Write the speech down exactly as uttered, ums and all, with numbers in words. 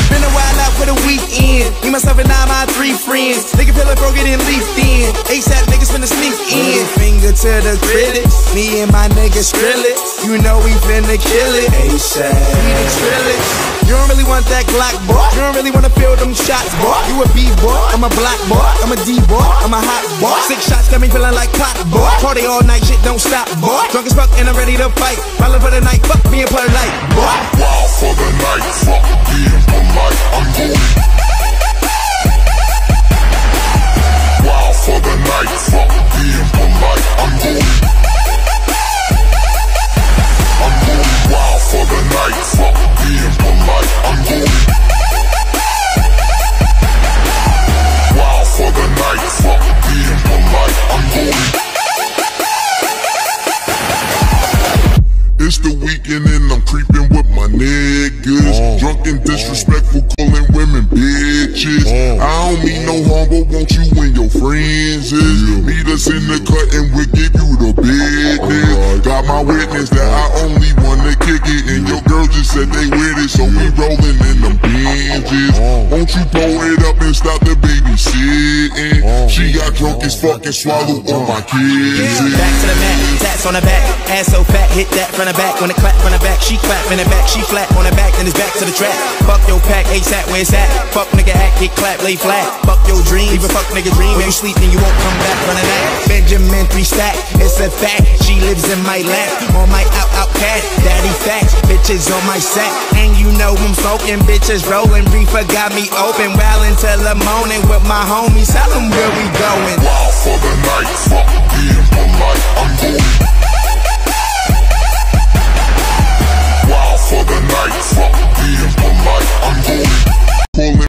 Been a while out for the weekend. Me, myself, and I, my three friends. Nigga feel like bro getting leafed in. ASAP niggas finna sneak in. Finger to the critics. Me and my niggas drill it. You know we finna kill it. ASAP. We the trillers. You don't really want that Glock, boy. You don't really wanna feel them shots, boy. You a B-boy, I'm a black boy. I'm a D-boy, I'm a hot boy. Six shots got me feeling like pop, boy. Party all night, shit don't stop, boy. Drunk as fuck and I'm ready to fight. Ballin' for the night, fuck being polite, boy. Wild for the night, fuck being polite. I'm going. Wild for the night, fuck being polite. I'm going. I'm going wild for the night, fuck being polite. I'm going. Wild for the night, fuck being polite. I'm going. It's the weekend and I'm creeping with my niggas. uh, Drunk and disrespectful, calling women bitches. uh, I don't mean no harm, but want you and your friends is. Yeah. Meet us in the cut and we'll give you the business. uh, Got my witness that I only wanna kick it, and your girl just said they with it, so we rolling in them binges. uh, Won't you pull it up and stop the babysitting? uh, She got drunk as fuck and swallowed all my kids. Yeah. Back to the mat, tats on the back, ass so fat, hit that from the back. When it clap from the back, she clap in the back, she flat on the back, then it's back to the track. Fuck your pack, ASAP, where it's at? Fuck nigga act, get clap, lay flat. Fuck your dream, even fuck nigga dream. When you sleep, then you won't come back from the night. Benjamin three stack, it's a fact. She lives in my lap, on my out out cat. Daddy facts, bitches on my sack, and you know I'm smoking, bitches rolling. Reefer got me open, well until the morning with my homies. Tell them where we going. Wild for the night, fuck being polite. I'm going. Wild for the night, fuck being polite.